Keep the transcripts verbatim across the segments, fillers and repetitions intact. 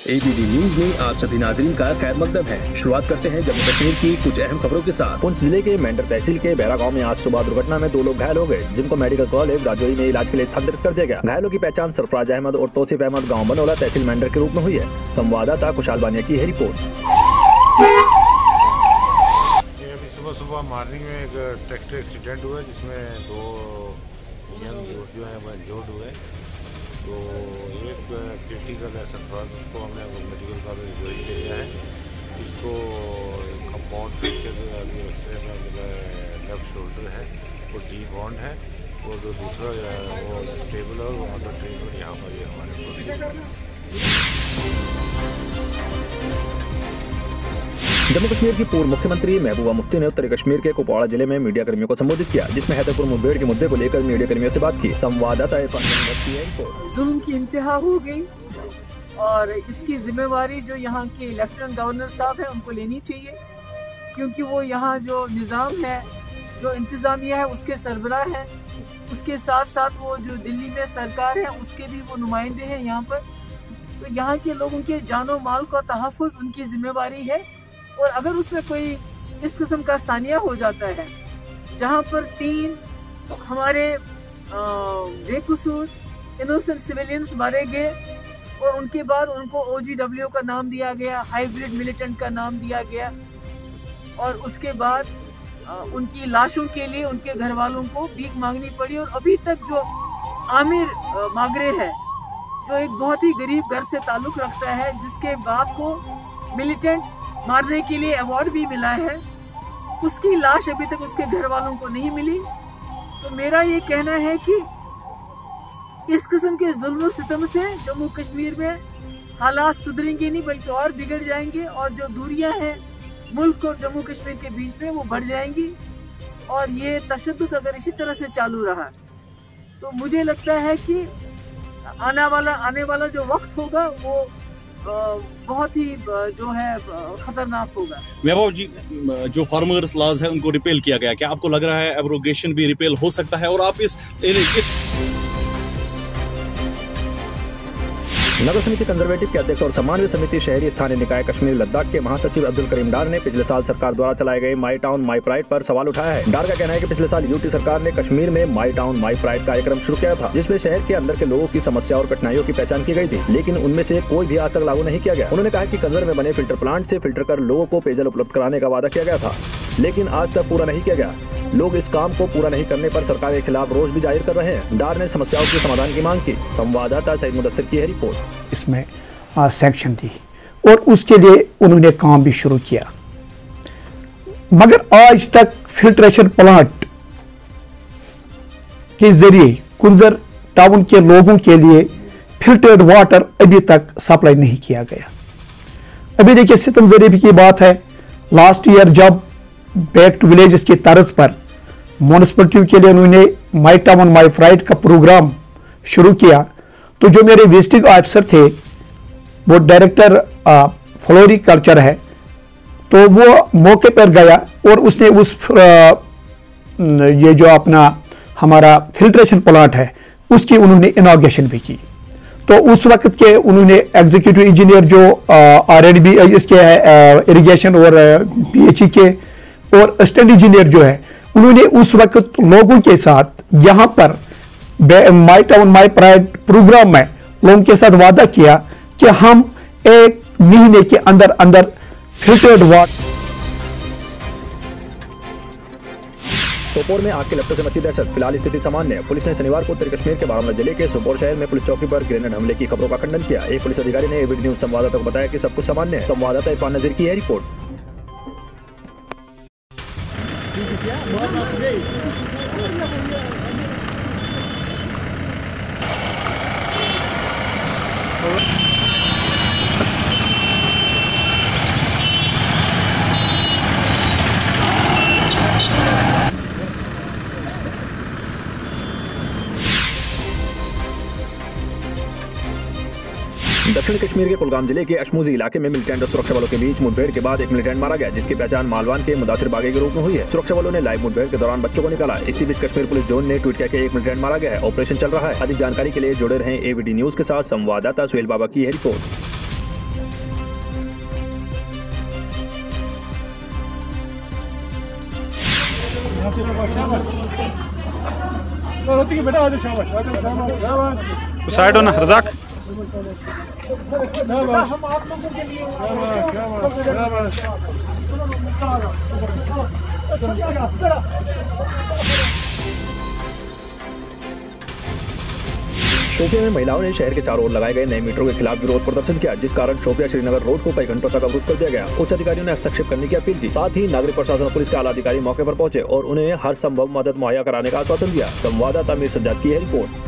ABD news में आप सभी नाजरीन का खैर मकदम है। शुरुआत करते हैं जम्मू कश्मीर की कुछ अहम खबरों के साथ। पुंछ जिले के मेंढर तहसील के बैरा गांव में आज सुबह दुर्घटना में दो लोग घायल हो गए, जिनको मेडिकल कॉलेज राजौरी में इलाज के लिए स्थानांतरित कर दिया गया। घायलों की पहचान सरफराज अहमद और तौसीफ अहमद गाँव बनोला तहसील मेंढर के रूप में हुई है। संवाददाता खुशहाल बानिया की है रिपोर्ट। सुबह सुबह मॉर्निंग में एक ट्रैक्टर एक्सीडेंट हुआ जिसमें दो यंग जो है वो इंजर्ड हुए। तो एक क्रिटिकल है सरफराज, उसको हमने मेडिकल कॉलेज ले लिया है। इसको कंपाउंड फ्रैक्चर एक्सरे में लेफ्ट शोल्डर है, वो डी बॉन्ड है, और जो दूसरा वो स्टेबल है वो अंडर ट्रीटमेंट यहाँ पर ये हमारे। जम्मू कश्मीर की पूर्व मुख्यमंत्री महबूबा मुफ्ती ने उत्तरी कश्मीर के कुपवाड़ा जिले में मीडिया कर्मियों को संबोधित किया, जिसमें हैदरपुर मुठभेड़ के मुद्दे को लेकर मीडिया कर्मियों से बात की। संवाददाता जुल्म की इंतहा हो गई और इसकी जिम्मेवारी जो यहाँ के लेफ्टिनेंट गवर्नर साहब हैं उनको लेनी चाहिए, क्योंकि वो यहाँ जो निज़ाम है, जो इंतज़ामिया है, उसके सरबराह हैं। उसके साथ साथ वो जो दिल्ली में सरकार है उसके भी वो नुमाइंदे हैं यहाँ पर। तो यहाँ के लोगों के जानो माल का तहफ़्फ़ुज़ उनकी जिम्मेवारी है। और अगर उसमें कोई इस किस्म का सानिया हो जाता है जहाँ पर तीन हमारे बेकसूर इनोसेंट सिविलियंस मारे गए और उनके बाद उनको ओ जी डब्ल्यू का नाम दिया गया, हाइब्रिड मिलिटेंट का नाम दिया गया, और उसके बाद आ, उनकी लाशों के लिए उनके घर वालों को भीख मांगनी पड़ी। और अभी तक जो आमिर मागरे है, जो एक बहुत ही गरीब घर से ताल्लुक़ रखता है, जिसके बाप को मिलिटेंट मारने के लिए अवार्ड भी मिला है, उसकी लाश अभी तक उसके घर वालों को नहीं मिली। तो मेरा ये कहना है कि इस किस्म के जुल्म सितम से जम्मू कश्मीर में हालात सुधरेंगे नहीं बल्कि और बिगड़ जाएंगे, और जो दूरियां हैं मुल्क और जम्मू कश्मीर के बीच में वो बढ़ जाएंगी। और ये तशद्दुद अगर इसी तरह से चालू रहा तो मुझे लगता है कि आने वाला आने वाला जो वक्त होगा वो बहुत ही जो है खतरनाक होगा। महबूब जी, जो फार्मर्स लॉज है उनको रिपेल किया गया, क्या आपको लग रहा है एब्रोगेशन भी रिपेल हो सकता है? और आप इस इस नगर समिति कंजर्वेटिव के अध्यक्ष और समन्वय समिति शहरी स्थानीय निकाय कश्मीर लद्दाख के महासचिव अब्दुल करीम डार ने पिछले साल सरकार द्वारा चलाए गए माई टाउन माई प्राइड पर सवाल उठाया है। डार का कहना है कि पिछले साल यूटी सरकार ने कश्मीर में माई टाउन माई प्राइड कार्यक्रम शुरू किया था, जिसमें शहर के अंदर के लोगों की समस्या और कठिनाइयों की पहचान की गई थी, लेकिन उनमें से कोई भी आज तक लागू नहीं किया गया। उन्होंने कहा कि कंजर में बने फिल्टर प्लांट से फिल्टर कर लोगों को पेयजल उपलब्ध कराने का वादा किया गया था, लेकिन आज तक पूरा नहीं किया गया। लोग इस काम को पूरा नहीं करने पर सरकार के खिलाफ रोष भी जाहिर कर रहे हैं। डार ने समस्याओं के समाधान की मांग की। संवाददाता सईद मुदस्सिर की है रिपोर्ट। इसमें सेक्शन थी और उसके लिए उन्होंने काम भी शुरू किया, मगर आज तक फिल्ट्रेशन प्लांट के जरिए कुंजर टाउन के लोगों के लिए फिल्टर्ड वाटर अभी तक सप्लाई नहीं किया गया। अभी देखिए सितम जरीबी की बात है, लास्ट ईयर जब बैक टू विलेजेस की तर्ज पर म्यूनिसिपलिटी के लिए उन्होंने माई टाउन माई प्राइड का प्रोग्राम शुरू किया, तो जो मेरे विजिटिंग ऑफिसर थे वो डायरेक्टर फ्लोरिकल्चर है, तो वो मौके पर गया और उसने उस ये जो अपना हमारा फिल्ट्रेशन प्लांट है उसकी उन्होंने इनॉग्रेशन भी की। तो उस वक्त के उन्होंने एग्जीक्यूटिव इंजीनियर जो आर एंड बी इसके है इरिगेशन और पीएचई के और असिस्टेंट इंजीनियर जो है, उन्होंने उस वक्त लोगों के साथ यहाँ पर my town my pride programme में लोगों के साथ वादा किया कि हम एक महीने के अंदर अंदर फिल्टर्ड वाटर। सोपोर में आग के लपटों से मची दहशत, फिलहाल स्थिति सामान्य। पुलिस ने शनिवार को उत्तरी कश्मीर के बारामूला जिले के सोपोर शहर में पुलिस चौकी पर ग्रेनेड हमले की खबरों का खंडन किया। एक पुलिस अधिकारी ने एबीडी न्यूज संवाददाता को बताया कि सब कुछ सामान्य है। संवाददाता इरफान नजीर की है रिपोर्ट। दक्षिण कश्मीर के कुलगाम जिले के अशमूजी इलाके में मिलिटेंट और सुरक्षा बलों के बीच मुठभेड़ के बाद एक मिलिटेंट मारा गया, जिसकी पहचान मालवान के मुदासिर बागे के रूप में हुई है। सुरक्षा बलों ने लाइव मुठभेड़ के दौरान बच्चों को निकाला। इसी बीच कश्मीर पुलिस जोन ने ट्वीट किया कि एक मिलिटेंट मारा गया है, ऑपरेशन चल रहा है। अधिक जानकारी के लिए जुड़े रहें एबीडी न्यूज के साथ। संवाददाता सुहेल बाबा की है रिपोर्ट। साइड हो ना रजाक। शोपिया में महिलाओं ने शहर के चारों ओर लगाए गए नए मीटरों के खिलाफ विरोध प्रदर्शन किया, जिस कारण शोपिया श्रीनगर रोड को कई घंटों तक अवरुद्ध कर दिया गया। उच्च अधिकारियों ने हस्तक्षेप करने की अपील की। साथ ही नागरिक प्रशासन और पुलिस के आला अधिकारी मौके पर पहुंचे और उन्हें हर संभव मदद मुहैया कराने का आश्वासन दिया। संवाददाता मीर सज्जाद की है रिपोर्ट।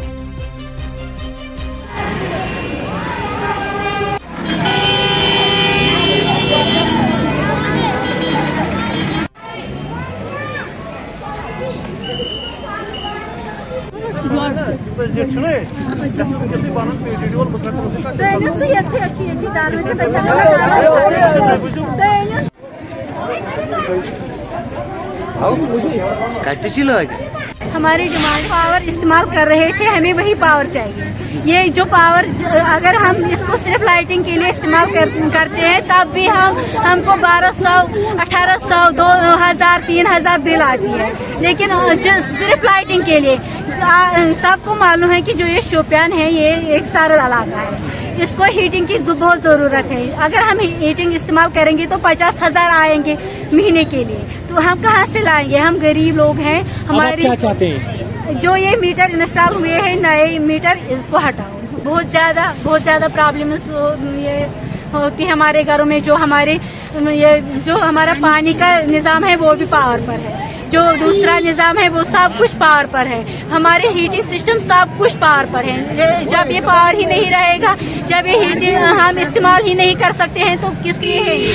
हमारी डिमांड पावर इस्तेमाल कर रहे थे, हमें वही पावर चाहिए। ये जो पावर अगर हम इसको सिर्फ लाइटिंग के लिए इस्तेमाल कर, करते हैं तब भी हम हमको बारह सौ अठारह सौ दो हजार तीन हजार बिल आती है, लेकिन सिर्फ लाइटिंग के लिए सबको मालूम है कि जो ये शोपियान है ये एक सारा इलाका है, इसको हीटिंग की बहुत जरूरत है। अगर हम हीटिंग इस्तेमाल करेंगे तो पचास हजार आएंगे महीने के लिए, तो हम कहाँ से लाएंगे? हम गरीब लोग हैं। हमारे क्या चाहते हैं? जो ये मीटर इंस्टॉल हुए हैं नए मीटर, इसको हटाओ। बहुत ज्यादा बहुत ज्यादा प्रॉब्लम ये होती है हमारे घरों में। जो हमारे ये जो हमारा पानी का निजाम है वो भी पावर पर है, जो दूसरा निजाम है वो सब कुछ पावर पर है, हमारे हीटिंग सिस्टम सब कुछ पावर पर है। जब ये पावर ही नहीं रहेगा, जब ये हीटिंग हम इस्तेमाल ही नहीं कर सकते हैं तो किस लिए है ये?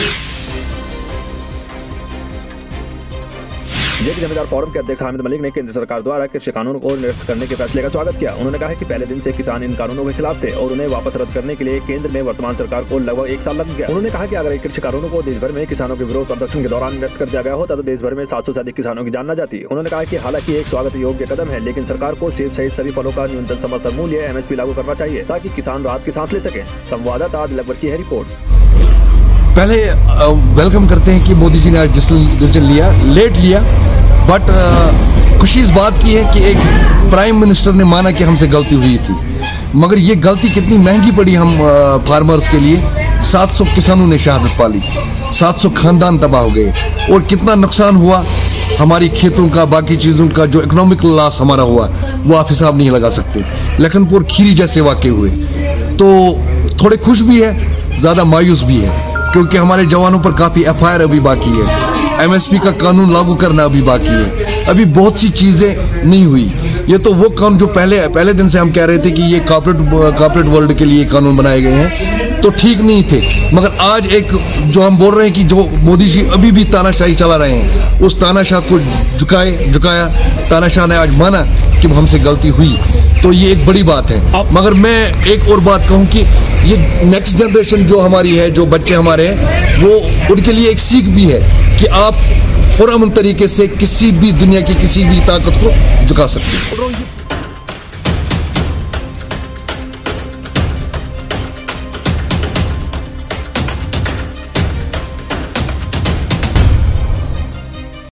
जेपी जमींदार फोरम के अध्यक्ष हामिद मलिक ने केंद्र सरकार द्वारा कृषि कानून को निरस्त करने के फैसले का स्वागत किया। उन्होंने कहा कि पहले दिन से किसान इन कानूनों के खिलाफ थे और उन्हें वापस रद्द करने के लिए केंद्र में वर्तमान सरकार को लगभग एक साल लग गया। उन्होंने कहा कि अगर कृषि कानूनों को देश भर में किसानों के विरोध प्रदर्शन के दौरान निरस्त कर दिया गया होता तो देश भर में सात सौ से अधिक किसानों की जान न जाती। उन्होंने कहा कि हालांकि एक स्वागत योग्य कदम है, लेकिन सरकार को सेब सहित सभी फलों का न्यूनतम समर्थन मूल्य एम एस पी लागू करना चाहिए ताकि किसान राहत की सांस ले सके। संवाददाता आदिल अकबर की है रिपोर्ट। पहले वेलकम करते हैं कि मोदी जी ने आज डिसीजन लिया, लेट लिया, बट खुशी इस बात की है कि एक प्राइम मिनिस्टर ने माना कि हमसे गलती हुई थी, मगर ये गलती कितनी महंगी पड़ी हम फार्मर्स के लिए। सात सौ किसानों ने शहादत पाली, सात सौ खानदान तबाह हो गए और कितना नुकसान हुआ हमारी खेतों का, बाकी चीज़ों का, जो इकोनॉमिकल लॉस हमारा हुआ वो आप हिसाब नहीं लगा सकते। लखनपुर खीरी जैसे वाक़े हुए तो थोड़े खुश भी है, ज़्यादा मायूस भी है, क्योंकि हमारे जवानों पर काफ़ी एफ आई आर अभी बाकी है, एम एस पी का कानून लागू करना अभी बाकी है, अभी बहुत सी चीज़ें नहीं हुई। ये तो वो कानून जो पहले पहले दिन से हम कह रहे थे कि ये कॉर्पोरेट कॉर्पोरेट वर्ल्ड के लिए कानून बनाए गए हैं तो ठीक नहीं थे, मगर आज एक जो हम बोल रहे हैं कि जो मोदी जी अभी भी तानाशाही चला रहे हैं, उस तानाशाह को झुकाए झुकाया तानाशाह ने आज माना कि हमसे गलती हुई, तो ये एक बड़ी बात है। मगर मैं एक और बात कहूँ कि ये नेक्स्ट जनरेशन जो हमारी है, जो बच्चे हमारे हैं, वो उनके लिए एक सीख भी है कि आप पुरअमन तरीके से किसी भी दुनिया की किसी भी ताकत को झुका सकते हैं।